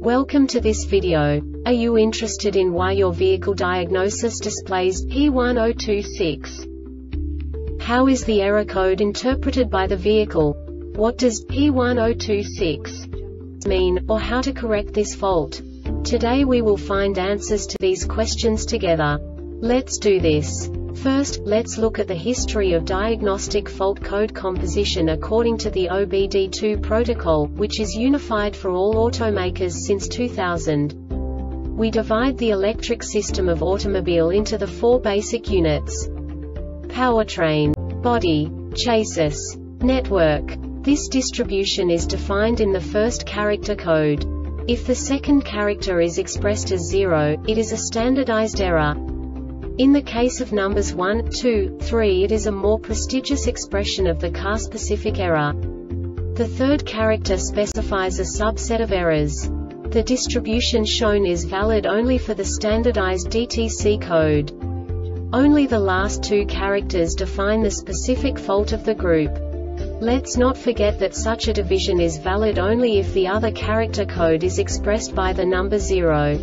Welcome to this video. Are you interested in why your vehicle diagnosis displays P1026? How is the error code interpreted by the vehicle? What does P1026 mean, or how to correct this fault? Today we will find answers to these questions together. Let's do this. First, let's look at the history of diagnostic fault code composition according to the OBD2 protocol, which is unified for all automakers since 2000. We divide the electric system of automobile into the four basic units: powertrain, body, chassis, network. This distribution is defined in the first character code. If the second character is expressed as 0, it is a standardized error. In the case of numbers 1, 2, 3, it is a more prestigious expression of the car-specific error. The third character specifies a subset of errors. The distribution shown is valid only for the standardized DTC code. Only the last two characters define the specific fault of the group. Let's not forget that such a division is valid only if the other character code is expressed by the number 0.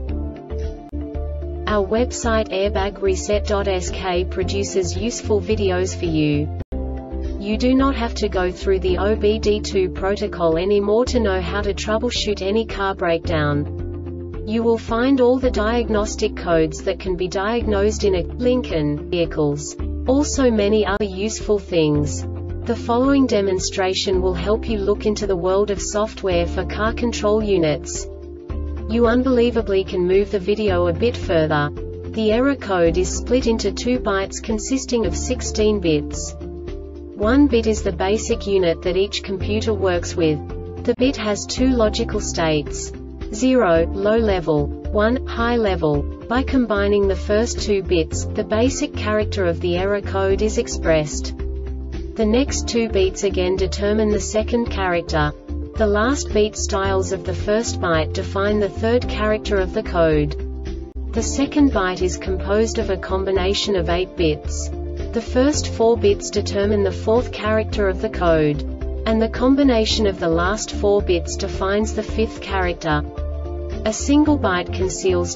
Our website airbagreset.sk produces useful videos for you. You do not have to go through the OBD2 protocol anymore to know how to troubleshoot any car breakdown. You will find all the diagnostic codes that can be diagnosed in a Lincoln vehicles. Also many other useful things. The following demonstration will help you look into the world of software for car control units. You unbelievably can move the video a bit further. The error code is split into 2 bytes consisting of 16 bits. 1 bit is the basic unit that each computer works with. The bit has 2 logical states: 0, low level, 1, high level. By combining the first 2 bits, the basic character of the error code is expressed. The next 2 beats again determine the second character. The last beat styles of the first byte define the third character of the code. The second byte is composed of a combination of 8 bits. The first 4 bits determine the fourth character of the code. And the combination of the last 4 bits defines the fifth character. A single byte conceals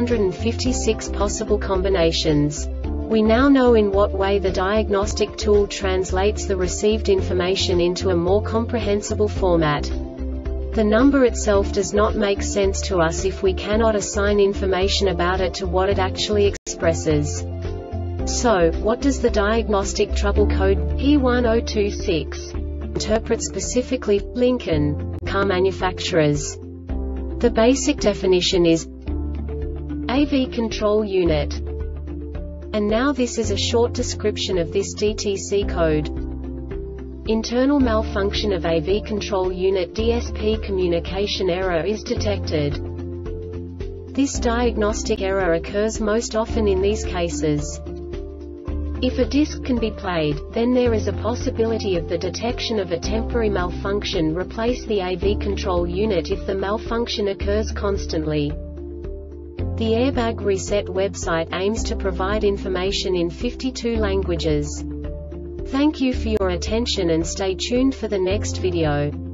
256 possible combinations. We now know in what way the diagnostic tool translates the received information into a more comprehensible format. The number itself does not make sense to us if we cannot assign information about it to what it actually expresses. So, what does the diagnostic trouble code P1026 interpret specifically for Lincoln car manufacturers? The basic definition is AV control unit. And now this is a short description of this DTC code. Internal malfunction of AV control unit DSP communication error is detected. This diagnostic error occurs most often in these cases. If a disc can be played, then there is a possibility of the detection of a temporary malfunction. Replace the AV control unit if the malfunction occurs constantly. The Airbag Reset website aims to provide information in 52 languages. Thank you for your attention and stay tuned for the next video.